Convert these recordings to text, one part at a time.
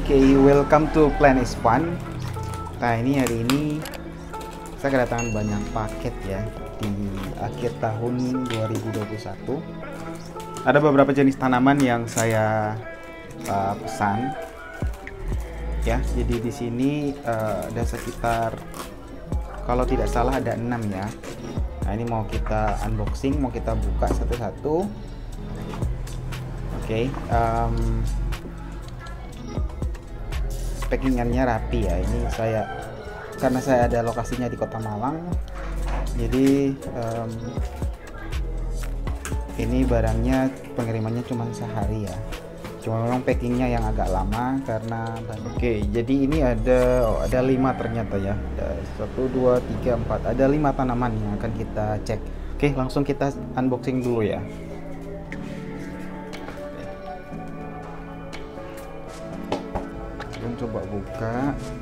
Oke, welcome to Plan is Fun. Nah, hari ini saya kedatangan banyak paket ya di akhir tahun 2021. Ada beberapa jenis tanaman yang saya pesan. Ya, jadi di sini ada sekitar, kalau tidak salah ada 6 ya. Nah, ini mau kita unboxing, mau kita buka satu-satu. Oke, packingannya rapi ya. Ini karena saya ada lokasinya di Kota Malang, jadi ini barangnya pengirimannya cuma sehari ya. Cuma memang packingnya yang agak lama karena Oke, jadi ini ada 5 ternyata ya. Ada 1, 2, 3, 4. Ada 5 tanaman yang akan kita cek. Oke, langsung kita unboxing dulu ya. Kita coba buka.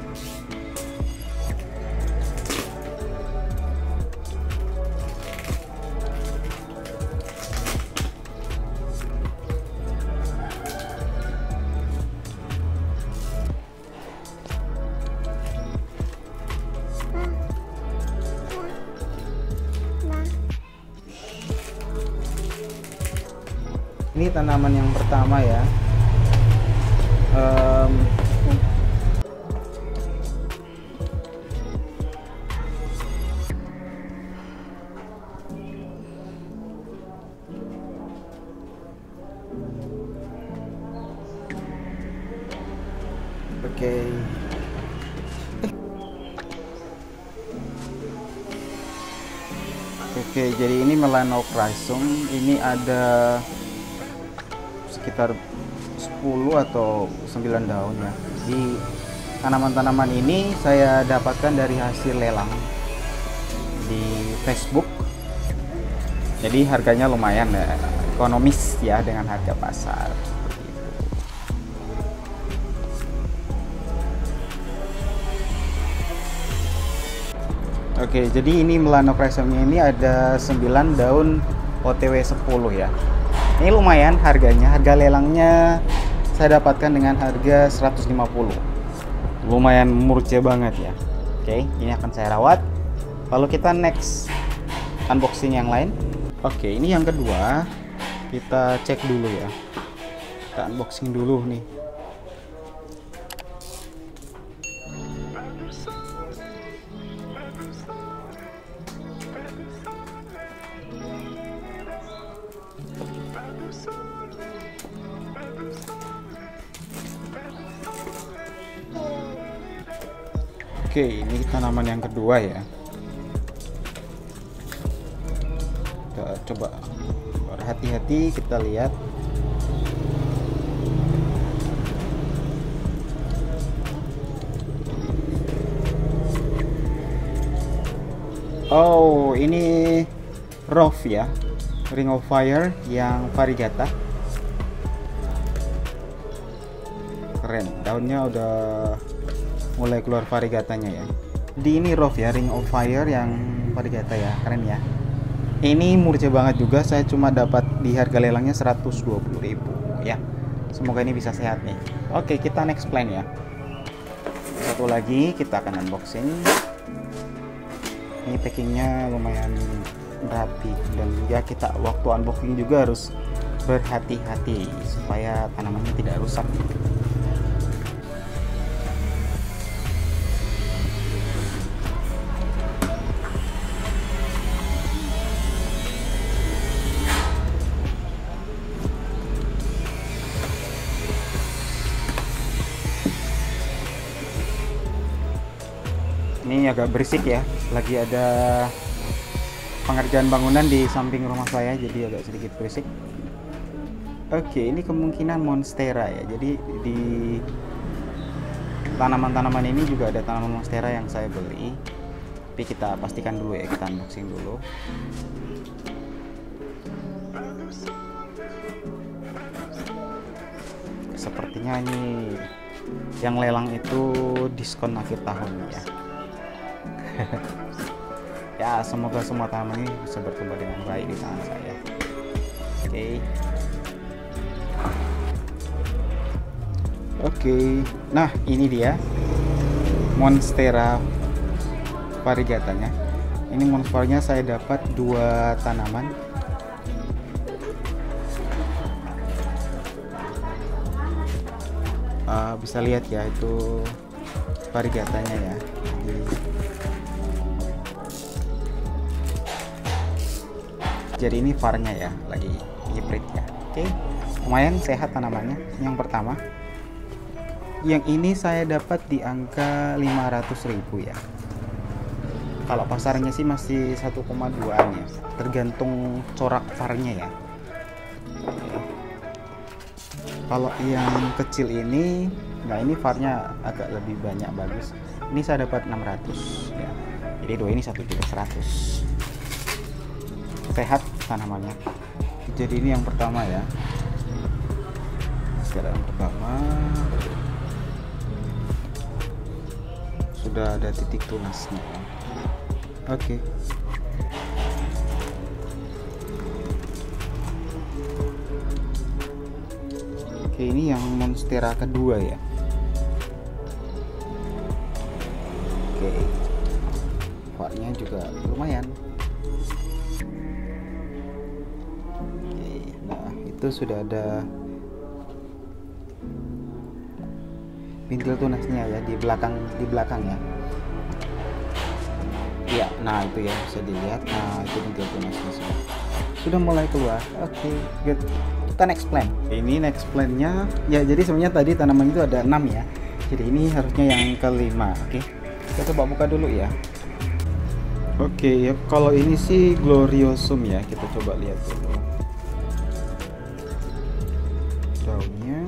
Ini tanaman yang pertama ya. Oke, jadi ini Melanocrysum. Ini ada sekitar 10 atau 9 daun ya. Di tanaman-tanaman ini saya dapatkan dari hasil lelang di Facebook. Jadi harganya lumayan ya, ekonomis ya dengan harga pasar. Oke, jadi ini Melanocrysumnya ini ada 9 daun OTW 10 ya. Ini lumayan harganya, harga lelangnya saya dapatkan dengan harga 150. Lumayan murce banget ya. Oke, ini akan saya rawat. Lalu kita next unboxing yang lain. Oke, ini yang kedua. Kita cek dulu ya. Kita unboxing dulu nih. Oke, ini tanaman yang kedua ya. Kita coba berhati-hati, kita lihat. Oh, ini Rove ya, Ring of Fire yang variegata. Keren, daunnya udah mulai keluar variegatanya ya. Di ini Rove ya, Ring of Fire yang variegata ya, keren ya. Ini murce banget juga, saya cuma dapat di harga lelangnya 120.000 ya. Semoga ini bisa sehat nih. Oke, kita next plan ya. Satu lagi kita akan unboxing. Ini packingnya lumayan rapi dan ya, kita waktu unboxing juga harus berhati-hati supaya tanamannya tidak rusak. Ini agak berisik ya, lagi ada pengerjaan bangunan di samping rumah saya, jadi agak sedikit berisik. Oke, ini kemungkinan monstera ya. Jadi di tanaman-tanaman ini juga ada tanaman monstera yang saya beli. Tapi kita pastikan dulu ya, kita unboxing dulu. Sepertinya ini yang lelang itu diskon akhir tahun ya. Ya, semoga semua tanaman ini bisa berkembang dengan baik di tangan saya. Oke. Oke, nah ini dia Monstera variegatanya. Ini monsternya saya dapat 2 tanaman. Bisa lihat ya, itu variegatanya ya. Jadi ini varnya ya, lagi hybrid ya. Oke, lumayan sehat tanamannya. Yang pertama, yang ini saya dapat di angka 500.000 ya. Kalau pasarnya sih masih 1,2an ya, tergantung corak varnya ya. Kalau yang kecil ini, nah ini varnya agak lebih banyak bagus. Ini saya dapat 600 ya. Jadi dua ini 1.100. Sehat tanamannya. Jadi ini yang pertama ya. Sekarang yang pertama sudah ada titik tunasnya. Oke. Oke, ini yang monstera kedua ya. Oke, varnya juga lumayan. Oke, nah itu sudah ada pintil tunasnya ya di belakang ya. Ya, nah itu ya bisa dilihat. Nah itu pintil tunasnya sudah mulai keluar. Oke, good. Kita next plan. Ini next plan-nya ya, jadi sebenarnya tadi tanaman itu ada 6 ya. Jadi ini harusnya yang kelima. Oke. Kita coba buka dulu ya. Oke, ya kalau ini sih Gloriosum ya. Kita coba lihat dulu. Daunnya.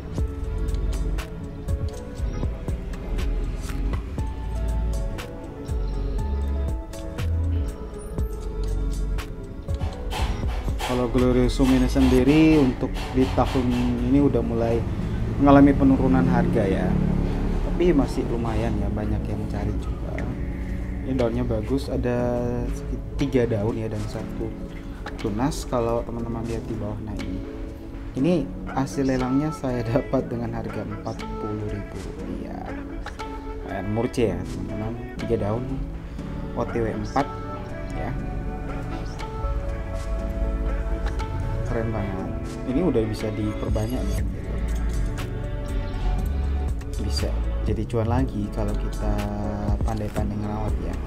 Kalau Gloriosum ini sendiri untuk di tahun ini udah mulai mengalami penurunan harga ya, tapi masih lumayan ya, banyak yang cari juga. Ini daunnya bagus, ada 3 daun ya dan 1 tunas. Kalau teman-teman lihat di bawah, nah ini hasil lelangnya saya dapat dengan harga 40.000 rupiah. Murce ya teman-teman, 3 daun OTW 4 ya. Keren banget. Ini udah bisa diperbanyak ya, bisa jadi cuan lagi kalau kita pandai-pandai ngerawat ya.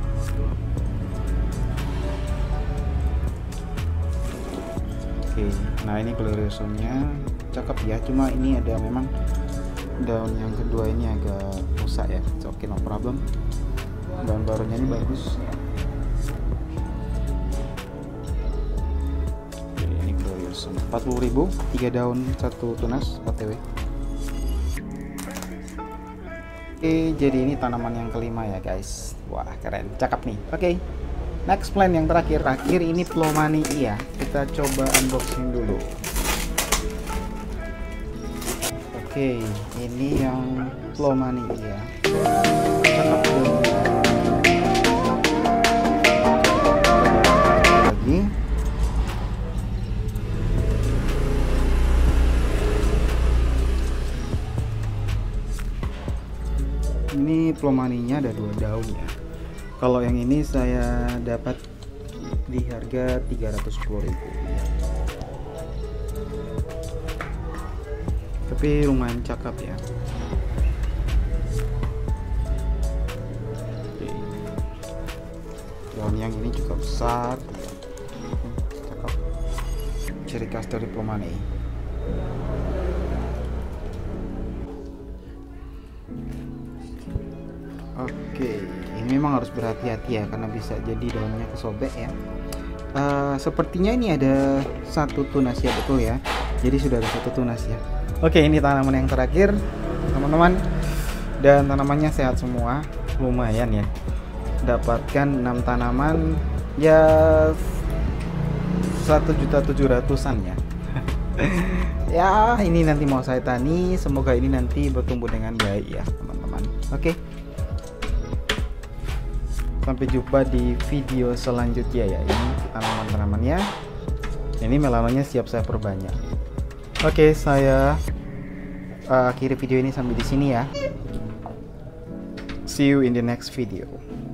Oke, nah ini Gloriosumnya cakep ya, cuma ini ada memang daun yang kedua ini agak rusak ya. Oke, no problem. Daun barunya ini bagus ya. 40.000, 3 daun 1 tunas OTW. Oke, jadi ini tanaman yang kelima ya guys. Wah keren, cakep nih. Oke, next plan yang terakhir ini Plomania. Kita coba unboxing dulu. Oke, ini yang Plomania. Cakep dulu. Lagi. Ini Plomaninya ada 2 daun ya. Kalau yang ini saya dapat di harga 310.000 ya. Tapi lumayan cakep ya. Oke. Daun yang ini juga besar, cakep. Ciri khas dari Plomania. Oke, ini memang harus berhati-hati ya, karena bisa jadi daunnya kesobek ya. Sepertinya ini ada 1 tunas ya, betul ya. Jadi sudah ada 1 tunas ya. Oke, ini tanaman yang terakhir teman-teman, dan tanamannya sehat semua, lumayan ya. Dapatkan 6 tanaman ya, 1.700.000-an ya. Ya, ini nanti mau saya tani, semoga ini nanti bertumbuh dengan baik ya teman-teman. Oke. Sampai jumpa di video selanjutnya ya. Ini tanaman-tanamannya. Ini melanonya siap saya perbanyak. Oke, saya akhiri video ini sampai di sini ya. See you in the next video.